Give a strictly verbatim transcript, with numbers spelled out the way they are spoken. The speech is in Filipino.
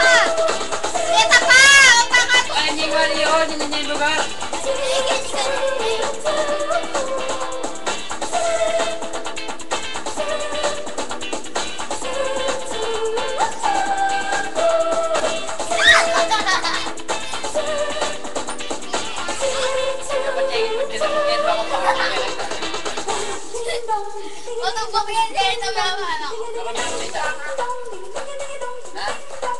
Kita pa! O baka... Ay, hindi nga yun. Hindi niya yung lugar. Matubok yan, Jay. Sabi naman ako. Baka meron dito.